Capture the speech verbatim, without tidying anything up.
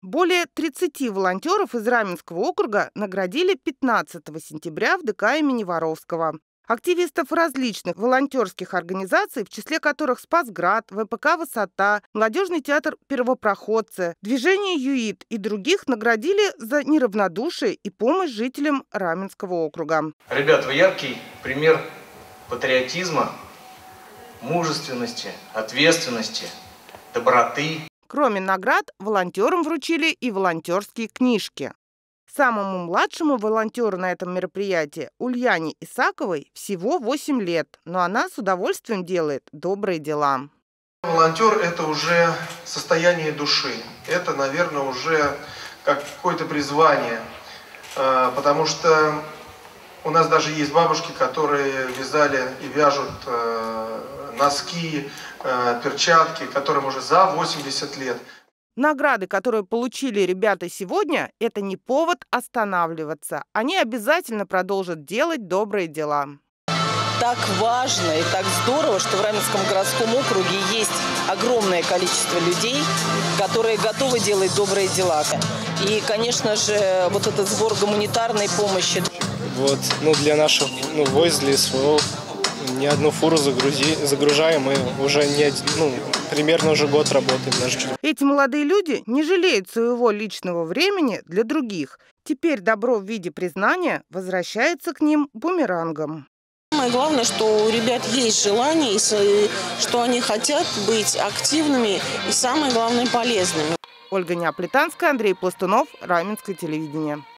Более тридцати волонтеров из Раменского округа наградили пятнадцатого сентября в ДК имени Воровского. Активистов различных волонтерских организаций, в числе которых Спасград, ВПК «Высота», Молодежный театр «Первопроходцы», движение ЮИД и других, наградили за неравнодушие и помощь жителям Раменского округа. Ребят, вы яркий пример патриотизма, мужественности, ответственности, доброты. Кроме наград, волонтерам вручили и волонтерские книжки. Самому младшему волонтеру на этом мероприятии, Ульяне Исаковой, всего восемь лет, но она с удовольствием делает добрые дела. Волонтер – это уже состояние души, это, наверное, уже как какое-то призвание, потому что у нас даже есть бабушки, которые вязали и вяжут носки, перчатки, которым уже за восемьдесят лет. Награды, которые получили ребята сегодня, это не повод останавливаться. Они обязательно продолжат делать добрые дела. Так важно и так здорово, что в Раменском городском округе есть огромное количество людей, которые готовы делать добрые дела. И, конечно же, вот этот сбор гуманитарной помощи. Вот, ну, для наших ну, войск, для СВО не одну фуру загрузи, загружаем, и уже не, ну, примерно уже год работаем. Даже. Эти молодые люди не жалеют своего личного времени для других. Теперь добро в виде признания возвращается к ним бумерангом. Самое главное, что у ребят есть желание, что они хотят быть активными и, самое главное, полезными. Ольга Неаполитанская, Андрей Пластунов, Раменское телевидение.